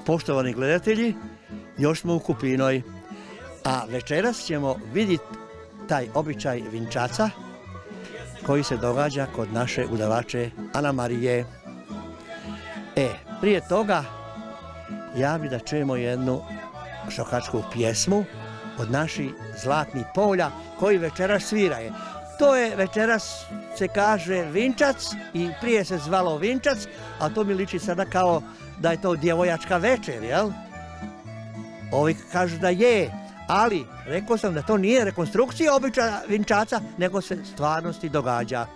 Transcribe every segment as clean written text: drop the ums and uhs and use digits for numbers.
poštovani gledatelji, još smo u Kupinoj, a večeras ćemo vidjeti taj običaj vinčaca koji se događa kod naše udavače Anamarije. Prije toga ja bi da čujemo jednu šokačku pjesmu od naših Zlatnih polja koji večeras sviraju. To je večeras se kaže vinčac i prije se zvalo vinčac, a to mi liči sada kao da je to djevojačka večer, jel? Ovi kažu da je, ali rekao sam da to nije rekonstrukcija običaja vinčaca, nego se stvarnosti događa.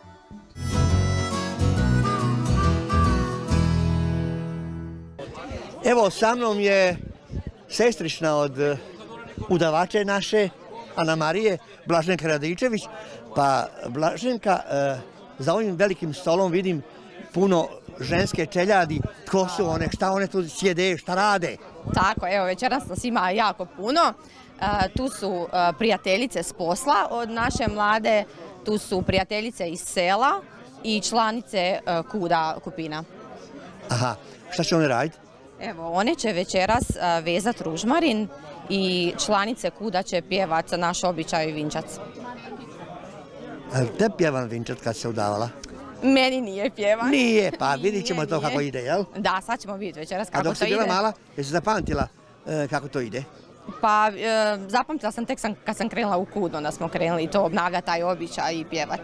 Evo, sa mnom je sestrična od udavače naše, Anamarije, Blaženka Radičević. Pa, Blaženka, za ovim velikim stolom vidim puno ženske čeljadi. Tko su one, šta one tu sjede, šta rade? Tako, evo, večeras nas ima jako puno. Tu su prijateljice s posla od naše mlade, tu su prijateljice iz sela i članice KUD-a Kupina. Aha, šta će one raditi? Evo, one će večeras vezat ružmarin i članice KUD-a će pjevat naš običaj vinčac. Ali te pjevan vinčac kad se udavala? Meni nije pjevan. Nije, pa vidit ćemo to kako ide, jel? Da, sad ćemo vidjeti večeras kako to ide. A dok si bila mala, jesi zapamtila kako to ide? Pa, zapamtila sam tek kad sam krenula u KUD, onda smo krenuli to obnavljati taj običaj i pjevat.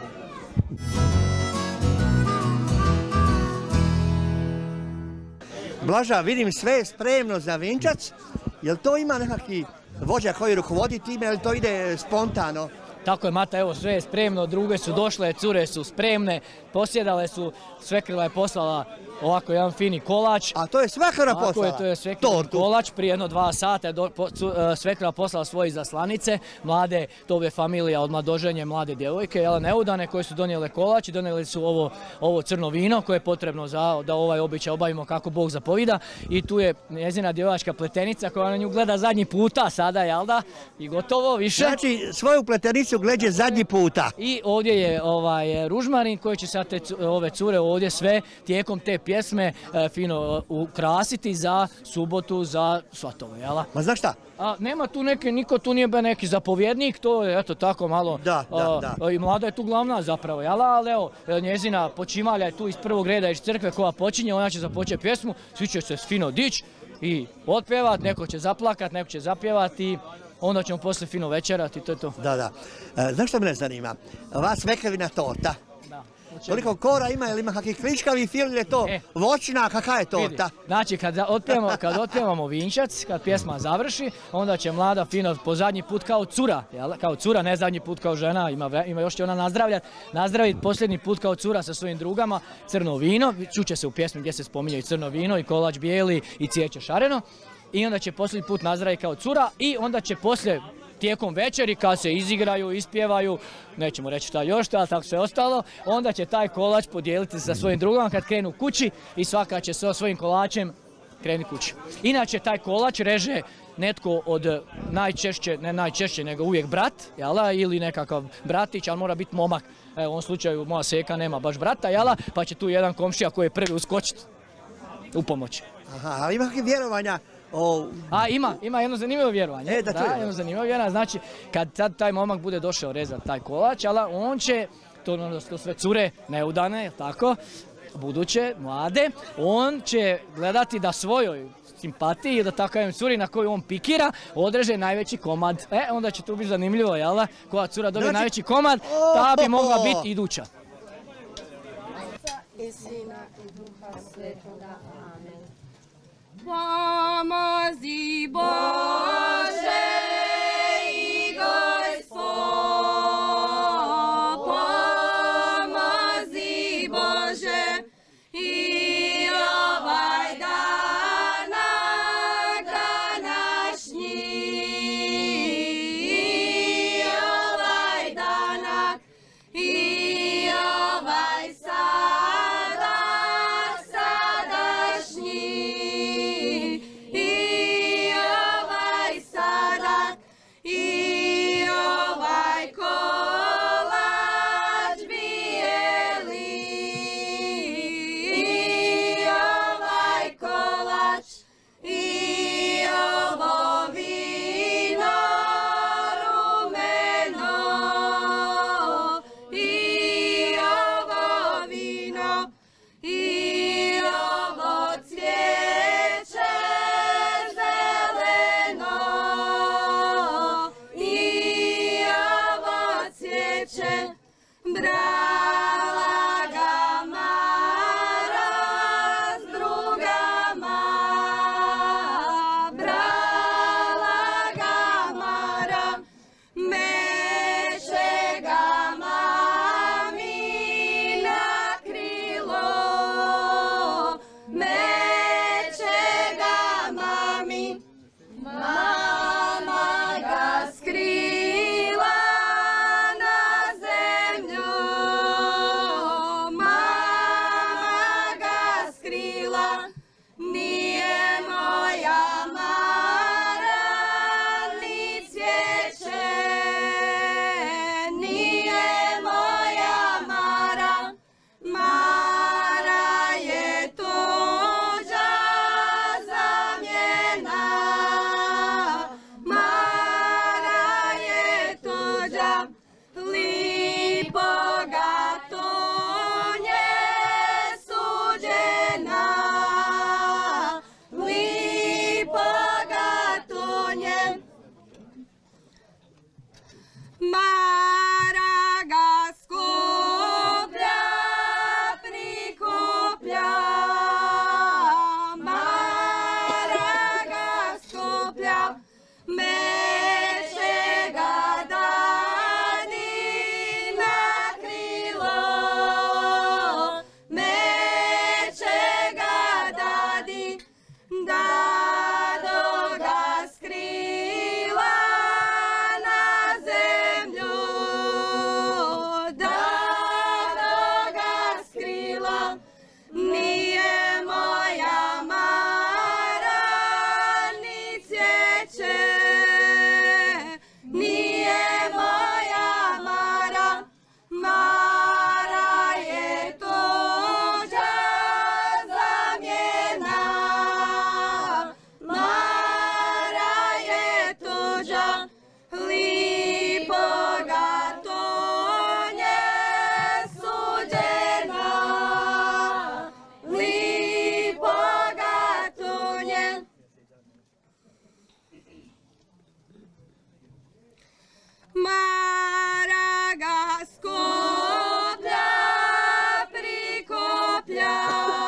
Blaža, vidim sve je spremno za vinčac. Jel to ima nekakvi vođa koji rukovodi time ili to ide spontano? Tako je, Mata, evo sve je spremno, druge su došle, cure su spremne, posjedale su, svekrva je poslala ovako jedan fini kolač. A to je svekrva poslala? Tako je, to je svekrva kolač, prije 1-2 sata je svekrva poslala svoje zaslanice, mlade, to je familija od mladoženje, mlade djevojke, neudane, koje su donijele kolač i donijeli su ovo crno vino koje je potrebno da ovaj običaj obavimo kako Bog zapovida. I tu je njezina djevojačka pletenica koja na nju gleda zadnji puta sada, jel da? I gotovo, više. Znači, svoju pletenicu gleđe zadnji puta. I ovdje je ružmarin koji će sad ove cure ovdje sve tijekom te pjesme fino ukrasiti za subotu, za svatove, jel? Ma znaš šta? Nema tu niko tu nije neki zapovjednik, to je eto tako malo. Da. I mlada je tu glavna zapravo, jel? Ali evo, njezina počimalja je tu iz prvog reda iz crkve koja počinje, ona će započeti pjesmu, svi će se fino dići i otpjevat, neko će zaplakat, neko će zapjevati. Onda ćemo poslije fino večerati i to je to. Da. Znaš što me ne zanima? Ova svekrvina torta. Koliko kora ima, ili ima kakvi kličkavi fil, ili je to voćna, kakva je torta? Znači, kad otpjevamo vinčac, kad pjesma završi, onda će mlada fino po zadnji put kao cura, ne zadnji put kao žena, ima još će ona nazdraviti posljednji put kao cura sa svojim drugama, crno vino, čuće se u pjesmi gdje se spominje i crno vino, i kolač bijeli, i cvijeće šareno. I onda će posljednji put nazdraviti kao cura i onda će poslije tijekom večeri kad se izigraju, ispjevaju, nećemo reći šta još, ali tako sve ostalo, onda će taj kolač podijeliti sa svojim drugama kad krenu kući i svaka će sa svojim kolačem krenuti kući. Inače, taj kolač reže netko od ne najčešće, nego uvijek brat, ili nekakav bratić, ali mora biti momak. U ovom slučaju moja seka nema baš brata, pa će tu jedan komšija koji je prvi uskočiti u pomoć. Aha, ali ima kakve vjerovanja? Ima jedno zanimljivo vjerovanje. Jedno zanimljivo vjerovanje. Znači, kad sad taj momak bude došao rezati taj kolač, on će, to sve cure neudane, tako, buduće, mlade, on će gledati da svojoj simpatiji, da tako kažem, curi na koju on pikira, odreže najveći komad. Onda će tu biti zanimljivo, jel? Koja cura dobije najveći komad, ta bi mogla biti iduća. I Sina i Duha Svetoga. Amen. Pomozi Bože i Gospod, pomozi Bože i ovaj danak današnji, i ovaj danak, i ovaj sadašnji, i ovaj Maraga Skoplja prikoplja,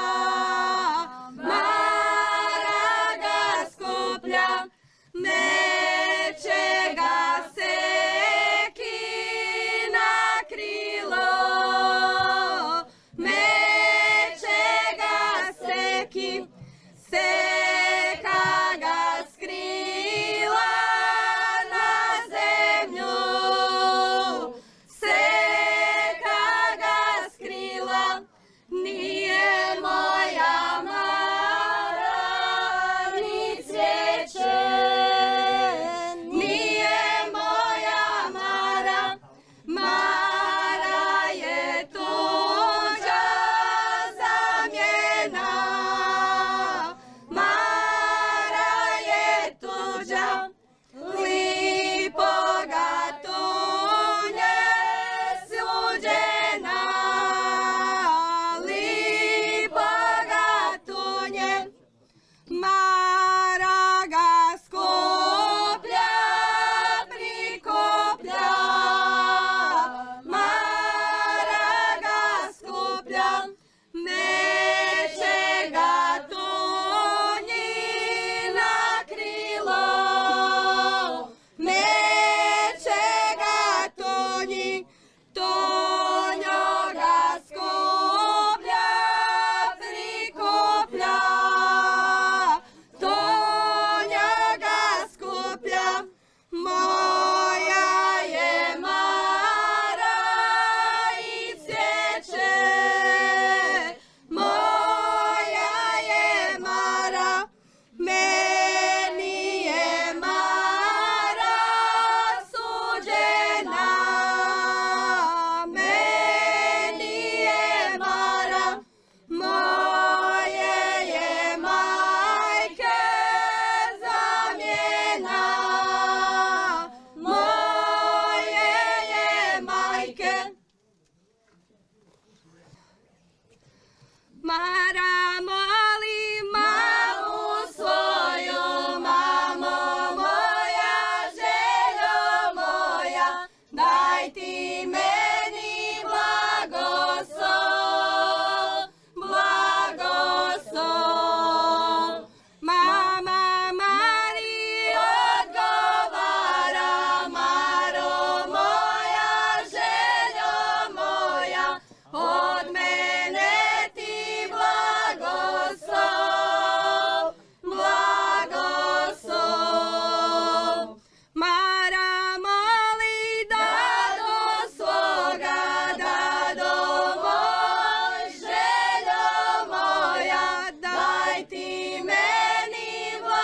Maraga Skoplja, nečega seki na krilo, nečega seki, seka ga skrila na zemlju, seka ga skrila, nije moja Mara ni cvijeće, nije moja Mara, Mara je tuđa zamjena, Mara je tuđa, lipoga tunje suđena, lipoga tunje, Maraga Skoplja prikoplja, Maraga Skoplja, nečega tunji na krilo, nečega tunji, tonjoga Skoplja prikoplja, tonjoga Skoplja, moja je Mara i cvijeće, moja je Mara, meni je Mara suđena, meni je Mara, moje je majke zamjena, moje je majke. Mara moli mamu svoju, mamo moja, željo moja, daj ti meni blagoslov, blagoslov. Mama Mari odgovara, Maro moja, željo moja, od mene ti blagoslov, blagoslov. Mara moli dado svoga, dado moj, željo moja, daj ti meni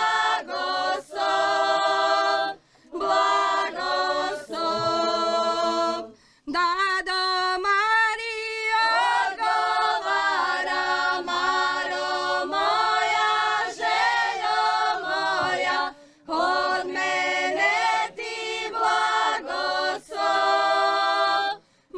blagoslov, blagoslov. Dado Mari odgovara, Maro moja, željo moja, od mene ti blagoslov,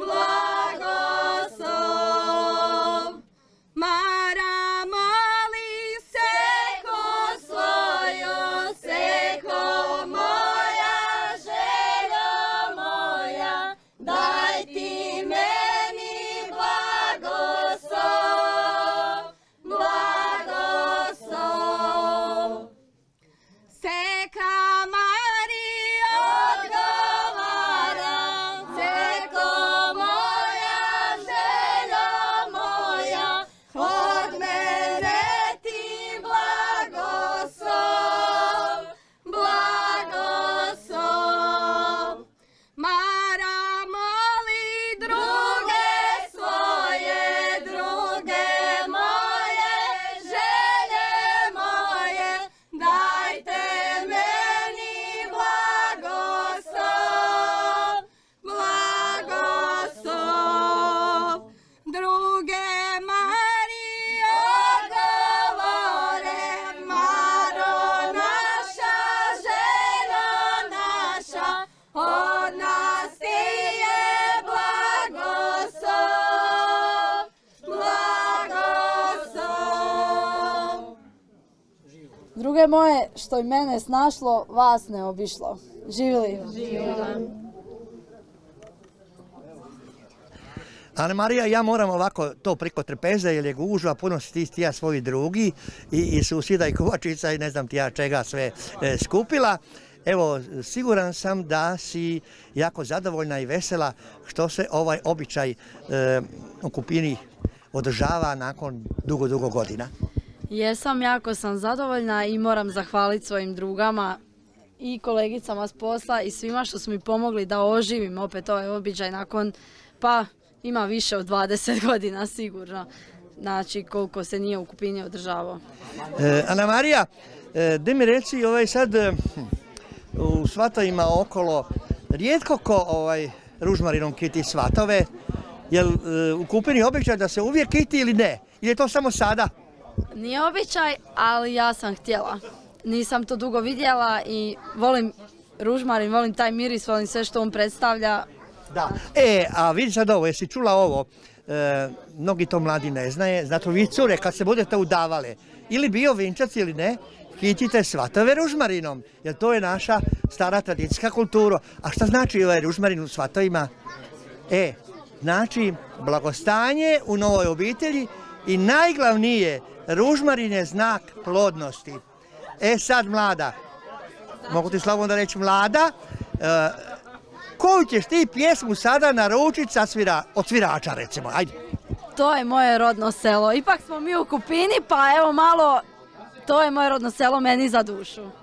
blagoslov. Mara moli seko svoju, seko moja, željo moja, daj ti meni blagoslov, blagoslov. Seka Mari odgovara, seko moja, željo moja, od mene ti blagoslov, blagoslov. Mara moli druge svoje, druge moje, želje moje, dajte meni blagoslov, blagoslov. Druge Mari odgovore, Maro naša, željo naša, od nas ti je blagoslov, blagoslov. Druge moje, što i mene snašlo, vas ne obišlo. Živjeli! Živjela. Ana Marija, ja moram ovako to preko trpeze, jer je gužva, puno si ti ja svoji drugi i susjeda i kovačica i ne znam ti ja čega sve skupila. Evo, siguran sam da si jako zadovoljna i vesela što se ovaj običaj u Kupini održava nakon dugo godina. Jesam, jako sam zadovoljna i moram zahvaliti svojim drugama i kolegicama s posla i svima što su mi pomogli da oživim opet ovaj običaj nakon, pa ima više od 20 godina sigurno, znači koliko se nije u Kupini održavao. Ana Marija, da mi reci sad u svatovima okolo, rijetko ko ružmarinom kiti svatove, jel u Kupini običaj da se uvijek kiti ili ne? Ili je to samo sada? Nije običaj, ali ja sam htjela. Nisam to dugo vidjela i volim ružmarin, volim taj miris, volim sve što on predstavlja. Da. A vidi sad ovo, jesi čula ovo? Mnogi to mladi ne znaje, zato vi cure kad se budete udavale, ili bio vinčac ili ne, kitite svatove ružmarinom, jer to je naša stara tradicijska kultura. A šta znači ovaj ružmarin u svatovima? Znači blagostanje u novoj obitelji i najglavnije, ružmarin je znak plodnosti. Sad mlada, mogu ti slobodno reći mlada, koju ćeš ti pjesmu sada naručiti od svirača recimo, ajde. To je moje rodno selo, ipak smo mi u Kupini pa evo malo, to je moje rodno selo meni za dušu.